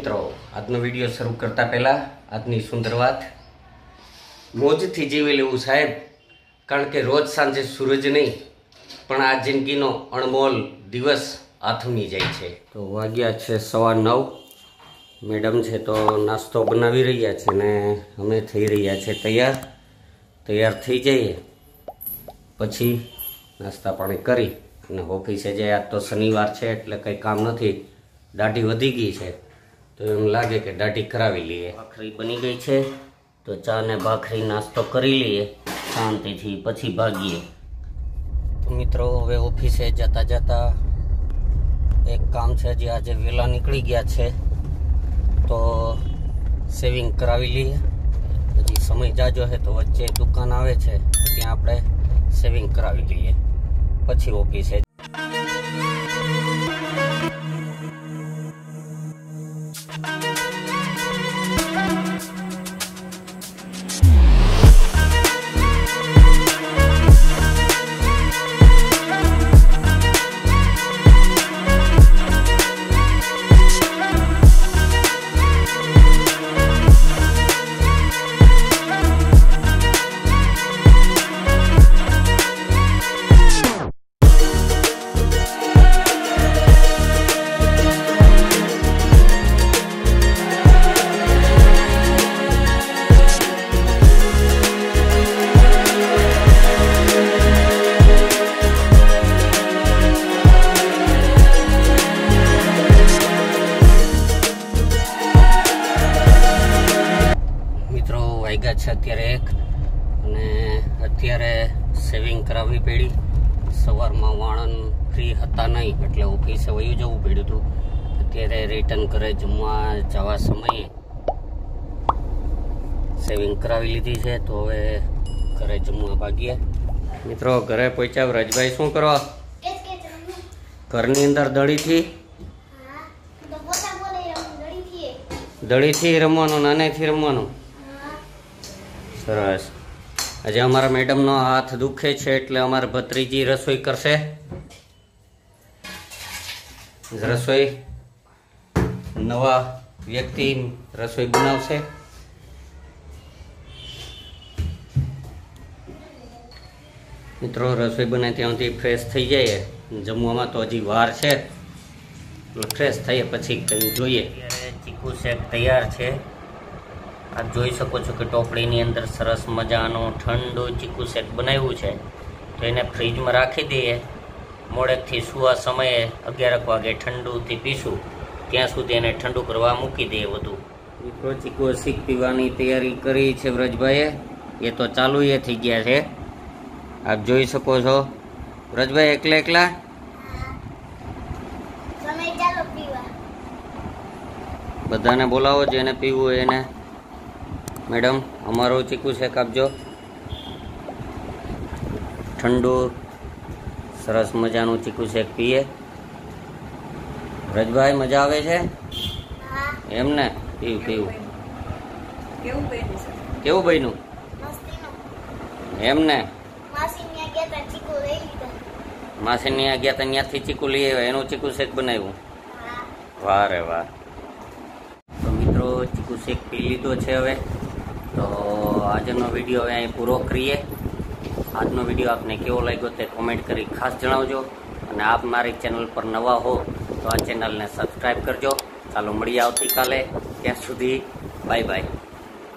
મિત્રો, આજનો વિડીયો શરૂ કરતા પહેલા આજની સુંદર વાત મોજથી જીવી લેવું સાહેબ, કારણ કે રોજ સાંજે સૂરજ નહીં પણ આ જિંદગીનો અણમોલ દિવસ આથમી જાય છે। તો વાગ્યા છે 9:15। મેડમ છે તો નાસ્તો બનાવી રહ્યા છે ને અમે થઈ રહ્યા છે તૈયાર થઈ જઈએ પછી નાસ્તા પાણી કરી અને ઓફિસે જઈએ। આજ તો શનિવાર છે એટલે કંઈ કામ નથી, દાઢી વધી ગઈ છે તો એમ લાગે કે દાઢી કરાવી લઈએ। ભાખરી બની ગઈ છે તો ચા ને ભાખરી નાસ્તો કરી લઈએ શાંતિથી, પછી ભાગીએ। તો મિત્રો, હવે ઓફિસે જતા જતા એક કામ છે, જે આજે વહેલા નીકળી ગયા છે તો સેવિંગ કરાવી લઈએ। હજી સમય જાજો છે તો વચ્ચે દુકાન આવે છે તો ત્યાં આપણે સેવિંગ કરાવી લઈએ પછી ઓફિસે। વાગ્યા છે અત્યારે 1 અને અત્યારે સેવિંગ કરાવવી પડી। સવારમાં વાણન ફ્રી હતા નહીં એટલે ઓફિસે વયું જવું પડ્યું હતું। અત્યારે રિટર્ન ઘરે જમવા જવા સમયે સેવિંગ કરાવી લીધી છે તો હવે ઘરે જમવા ભાગીએ। મિત્રો, ઘરે પહોંચ્યા। વ્રજભાઈ શું કરો? ઘરની અંદર દડીથી રમવાનું, નાનેથી રમવાનું। સરસ। આજે અમારા મેડમનો હાથ દુખે છે એટલે અમારા ભત્રીજી રસોઈ કરશે। રસોઈ નવા વ્યક્તિ રસોઈ બનાવશે। મિત્રો, રસોઈ બને ત્યાં સુધી ફ્રેશ થઈ જાય। જમવામાં તો હજી વાર છે એટલે ફ્રેશ થઈએ પછી કંઈ જોઈએ। ચીકુ શેક તૈયાર છે। આપ જોઈ શકો છો કે ટોપડીની અંદર સરસ મજાનું ઠંડુ ચીકુ શેક બનાવ્યું છે તો એને ફ્રીજમાં રાખી દઈએ। મોડેકથી સુવા સમયે 11 વાગે ઠંડુથી પીશું, ત્યાં સુધી એને ઠંડુ કરવા મૂકી દઈએ બધું। મિત્રો, ચીકુ શેક પીવાની તૈયારી કરી છે વ્રજભાઈએ, એ તો ચાલુ એ થઈ ગયા છે, આપ જોઈ શકો છો। વ્રજભાઈ એકલા બધાને બોલાવો જેને પીવું હોય એને। મેડમ, અમારો ચીકુ શેક આપજો, ઠંડુ સરસ મજાનું ચીકુ શેક પીએ। વ્રજભાઈ મજા આવે છે? એમને પીવું કેવું બન્યું એમને? માસીની આ ગયા ત્યાંથી ચીકુ લઈ આવ્યા, એનું ચીકુ શેક બનાવ્યું? વાહ રે વાહ। તો મિત્રો, ચીકુ શેક પી લીધો છે હવે તો આજનો વિડીયો હવે અહીં પૂરો કરીએ। આજનો વિડીયો આપને કેવો લાગ્યો તે કોમેન્ટ કરી ખાસ જણાવજો અને આપ મારી ચેનલ પર નવા હો તો આ ચેનલને સબસ્ક્રાઈબ કરજો। ચાલો મળીએ આવતીકાલે, ત્યાં સુધી બાય બાય।